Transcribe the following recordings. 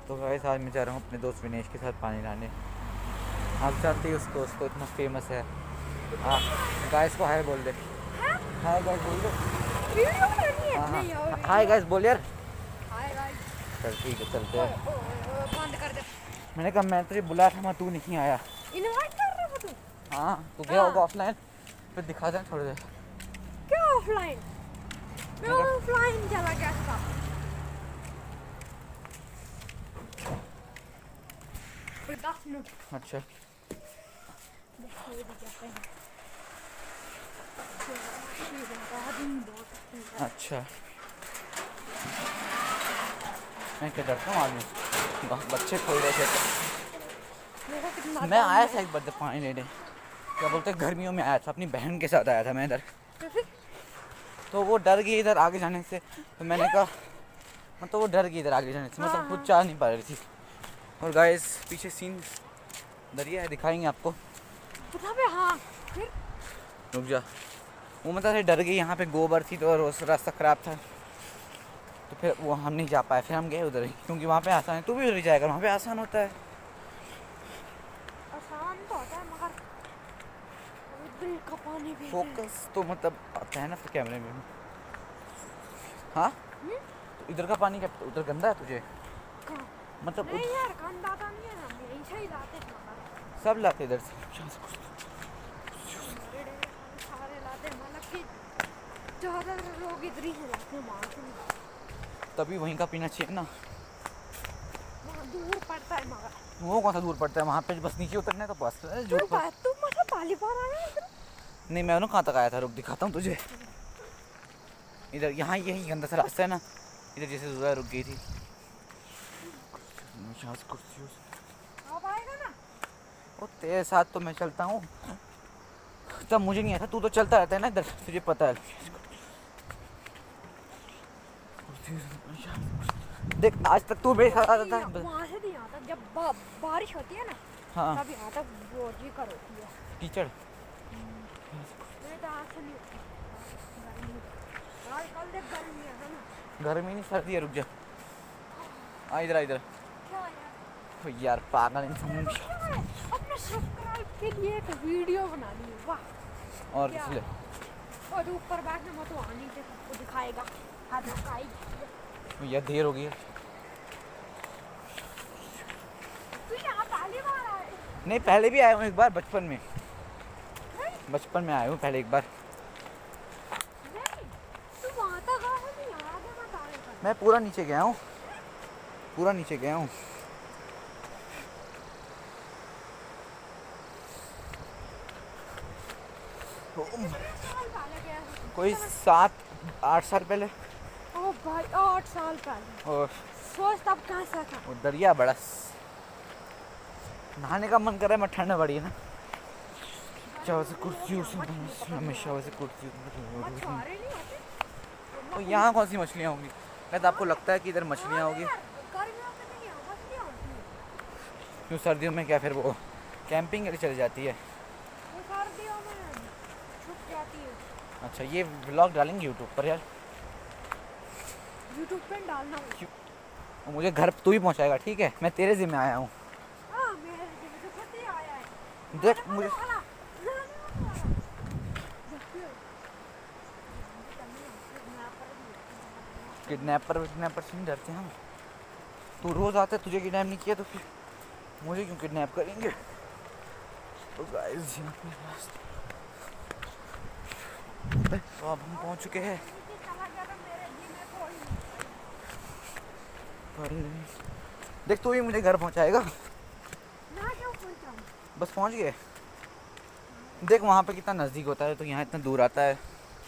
तो गाइस आज मैं जा रहा हूँ अपने दोस्त विनेश के साथ पानी लाने। आप जानते ही उसको इतना फेमस है। हाँ गाइस को हाय बोल दे। हाय गाइस बोल दो। हाँ हाय गाइस बोल यार। Hi guys. चल ठीक है चलते हैं। बंद कर दे। मैंने कहा मैं तुझे बुलाया था, मैं तू नहीं आया। इनवाइट कर रहा था तू? हाँ तू गया होगा ऑफलाइन, फिर दिखा दें थोड़ी देर। क्या ऑफलाइन? मैं ऑफलाइन चला गया था। फिर 10 मिनट। अच्छा अच्छा मैं क्या डरता हूँ आदमी, बच्चे खोल रहे थे। मैं आया था एक बार पानी लेने, क्या बोलते गर्मियों में आया था, अपनी बहन के साथ आया था मैं इधर। तो वो डर गई इधर आगे जाने से, तो मैंने कहा मतलब वो डर गई इधर आगे जाने से, मतलब खुद जा नहीं पा रही थी। और गाइस पीछे सीन दरिया है, दिखाएंगे आपको। हाँ रुक जा, वो मतलब डर गई, यहाँ पे गोबर थी तो रास्ता ख़राब था, तो फिर वो हम नहीं जा पाए, फिर हम गए उधर ही, क्योंकि वहाँ पे आसान है। तू भी उधर ही जाएगा, वहाँ पे आसान होता है। आसान तो होता है मगर दिल का पानी भी फोकस तो मतलब आता है ना फिर कैमरे में। हाँ तो इधर का पानी क्या उधर गंदा है तुझे? मतलब नहीं यार गंदा तो नहीं है, हम यहीं से ही लाते थे मगर सब लाते इधर से। सारे लाते मतलब कि ज़्यादातर लोग इधर ही से लाते हैं, वहाँ से नहीं। तभी वहीं का पीना चाहिए ना। वहाँ दूर पड़ता है मगर। वो कौन सा दूर पड़ता है, वहाँ पे बस नीचे उतरना है तो बस जो तू मतलब पाली पार आ गया? नहीं मैं कहाँ तक आया था, रुक दिखाता हूँ तुझे। इधर यहाँ यही गंदा सा रास्ता है ना, इधर जैसे जुआ रुक गई थी। अब आएगा ना? और तेरे साथ तो मैं चलता हूँ, तब मुझे नहीं आता, तू तो चलता रहता है ना इधर, तुझे पता है। देख आज तक तू मेरे साथ आता था। वहाँ से नहीं आता, जब बारिश होती है ना हाँ तभी आता, वो जी कर होती है कीचड़। कल देख गर्मी है ना। गर्मी नहीं सर्दी है, रुक जा। आ इधर इधर। क्या यार? यार पागल इंसान। अपने सब्सक्राइब के लिए एक वीडियो बनानी है, वाह। और इसलिए और ऊपर बैठना मत, वहाँ नीचे सबको दिखाएगा। हाथ दिखाएगी। यार देर हो गई है। तू यहाँ पहली बार आया? नहीं पहले भी आया हूँ एक बार, बचपन में। बचपन में आया हूँ पहले एक बार। नहीं तू वहाँ तक गया है, नहीं यहाँ आगे मत आने का। मैं पूरा नीचे गया हूँ, पूरा नीचे गया हूँ। कोई 7-8 साल पहले। ओ भाई 8 साल पहले। और सोच तब कैसा था? वो दरिया बड़ा, नहाने का मन कर रहा है, मैं ठंड बड़ी है ना। कुर्सी कुर्सी। तो यहाँ कौन सी मछलियाँ होंगी? मैं तो आपको लगता है कि इधर मछलियाँ होगी? क्यों सर्दियों में क्या फिर वो कैंपिंग के लिए चली जाती है? सर्दियों में छुप जाती है। अच्छा ये व्लॉग डालेंगे यूट्यूब पर यार? यूट्यूब पे डालना। क्यों? मुझे घर तू ही पहुँचाएगा, ठीक है? मैं तेरे ज़िम्मे आया हूँ। देख मुझे किडनैपर से नहीं डरते हम। तू रोज़ आता है, तुझे किडनैप नहीं किया तो फिर मुझे क्यों किडनैप करेंगे? तो गाइस यहाँ पे तो अब हम पहुँच चुके हैं। देख तू ही मुझे घर पहुँचाएगा। बस पहुँच गए। देख वहाँ पे कितना नज़दीक होता है, तो यहाँ इतना दूर आता है।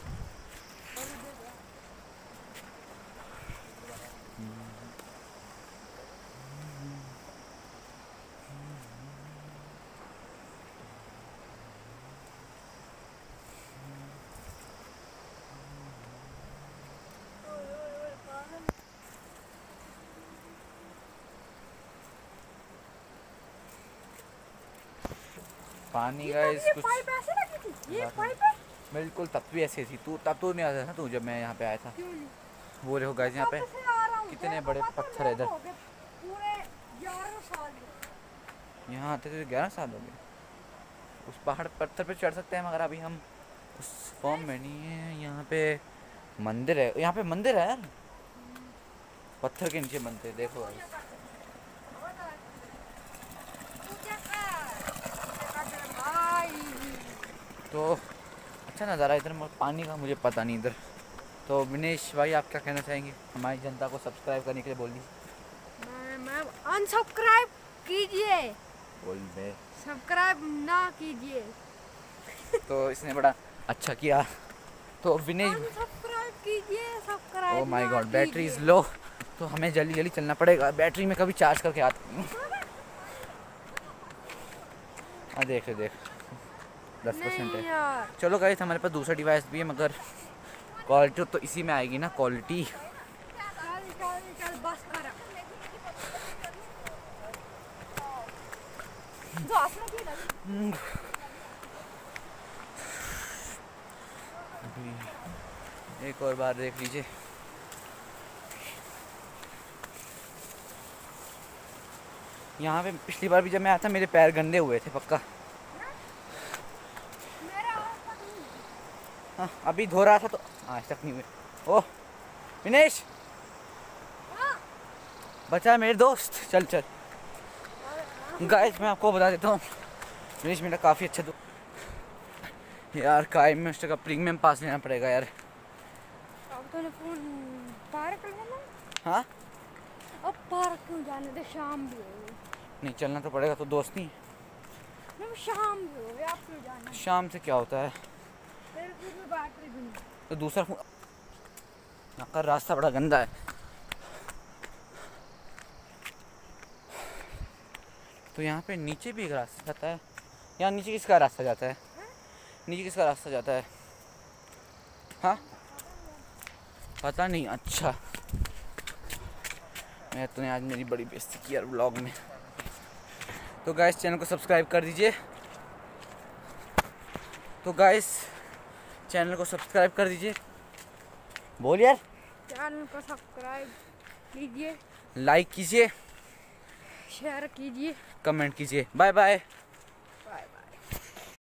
पानी का इस कुछ पाइप ऐसे लगी थी, ये पाइप है बिल्कुल तब भी ऐसी थी। तब तो नहीं आता था तू, जब मैं यहाँ पे आया था। क्यों नहीं? वो देखो गाइस यहाँ पे कितने बड़े पत्थर है इधर। पूरे यहाँ आते थे 11 साल हो गए। उस पहाड़ पत्थर पे चढ़ सकते हैं मगर अभी हम उस फॉर्म में नहीं है। यहाँ पे मंदिर है, यहाँ पे मंदिर है यार, पत्थर के नीचे मंदिर देखो भाई। तो अच्छा नज़ारा इधर, मगर पानी का मुझे पता नहीं इधर। तो विनेश भाई आप क्या कहना चाहेंगे हमारी जनता को सब्सक्राइब करने के लिए? बोलिए। मैम अनसब्सक्राइब कीजिए, बोल बे। सब्सक्राइब ना कीजिए। तो इसने बड़ा अच्छा किया। तो विनेश, अनसब्सक्राइब कीजिए, सब्सक्राइब ओ माय ना गॉड बैटरी इज कीजिए। लो, तो हमें जल्दी जल्दी चलना पड़ेगा। बैटरी में कभी चार्ज करके आती हूँ। देख 10% नहीं है। यार, चलो गाइस हमारे पास दूसरा डिवाइस भी है, मगर क्वालिटी तो इसी में आएगी ना, क्वालिटी। चल बस कर। एक और बार देख लीजिए। यहाँ पे पिछली बार भी जब मैं आया था मेरे पैर गंदे हुए थे पक्का। हाँ अभी धो रहा था तो आज तक नहीं हुए। ओह विनेश बचा मेरे दोस्त, चल चल। गाइस मैं आपको बता देता हूँ, विनेश मेरा काफ़ी अच्छा दोस्त यार। काइम में उसका प्रीमियम पास लेना पड़ेगा यार। अब तूने फोन पार्क लेना। हाँ अब पार्क क्यों जाने दे, शाम भी हो गई। नहीं चलना तो पड़ेगा, तो दोस्त नहीं। नहीं शाम भी हो गई, आप क्यों जाना? शाम से क्या होता है? तेरे फिर भी बैटरी भी नहीं। तो दूसरा फोन, यहाँ का रास्ता बड़ा गंदा है। तो यहाँ पे नीचे भी एक रास्ता जाता है। यहाँ नीचे किसका रास्ता जाता है? नीचे किसका रास्ता जाता है? हाँ पता नहीं। अच्छा मैं तूने आज मेरी बड़ी बेइज्जती की यार व्लॉग में। तो गाइस चैनल को सब्सक्राइब कर दीजिए। तो गाइस चैनल को सब्सक्राइब कर दीजिए। बोल यार। चैनल को सब्सक्राइब कीजिए, लाइक कीजिए, शेयर कीजिए। कमेंट कीजिए। Bye bye.